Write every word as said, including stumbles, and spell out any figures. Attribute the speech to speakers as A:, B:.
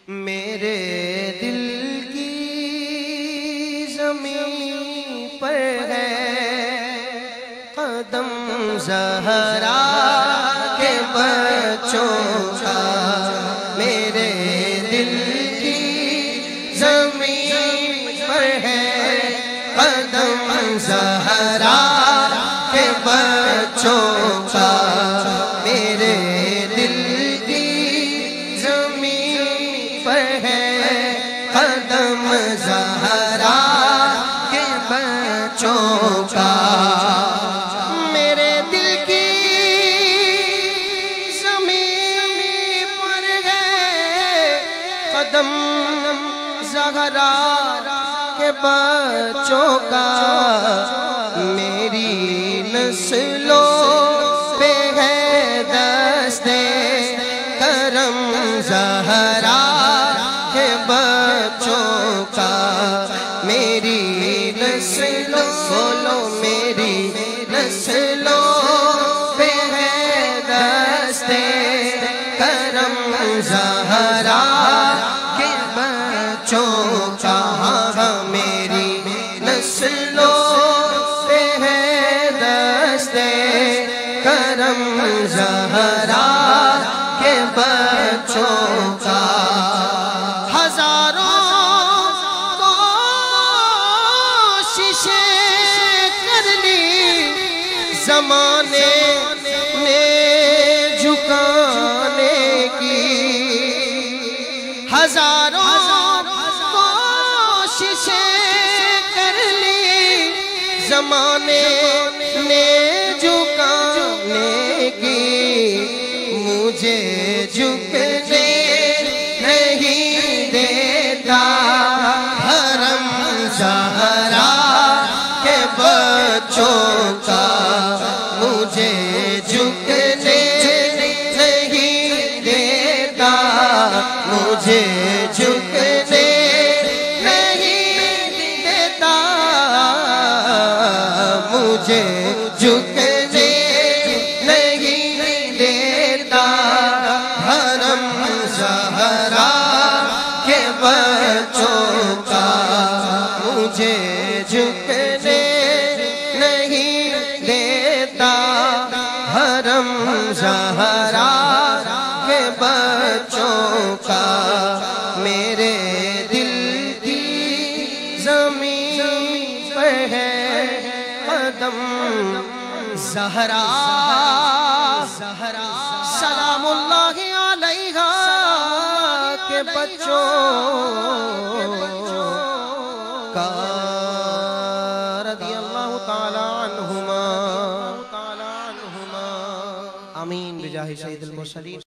A: मेरे दिल की ज़मीं पर है कदम ज़हरा के बच्चों का। मेरे दिल की ज़मीं पर है कदम ज़हरा के बच्चों का। मेरे दिल की ज़मीं पर है कदम ज़हरा के बच्चों का। मेरे दिल की ज़मीं पर है कदम ज़हरा के बच्चों का। मेरी नस्लों पे है दस्ते करम ज़हरा के बच्चों का। मेरी नस्लों बोलो मेरी नस्लों पे है दस्ते करम ज़हरा के बच्चों का। मेरी नस्लों पे है दस्ते करम ज़हरा के बच्चों का। हजारों कोशिशें कर ली ज़माने ने झुकाने की। हजारों कोशिशें कर ली ज़माने ने झुकाने की। मुझे झुकने नहीं देता हरम ज़हरा के बच्चों का। मुझे झुकने नहीं देता मुझे झुकने नहीं देता मुझे झुकने नहीं देता हरम ज़हरा के बच्चों का। मुझे झुकने नहीं देता हरम ज़हरा के बच्चों का। मेरे दिल की ज़मीं पर है कदम ज़हरा सलामुल्लाहि अलैहा के बच्चों का। रज़ियल्लाहु ताला अन्हुमा आमीन बिजाहि सय्यिदिल मुरसलीन।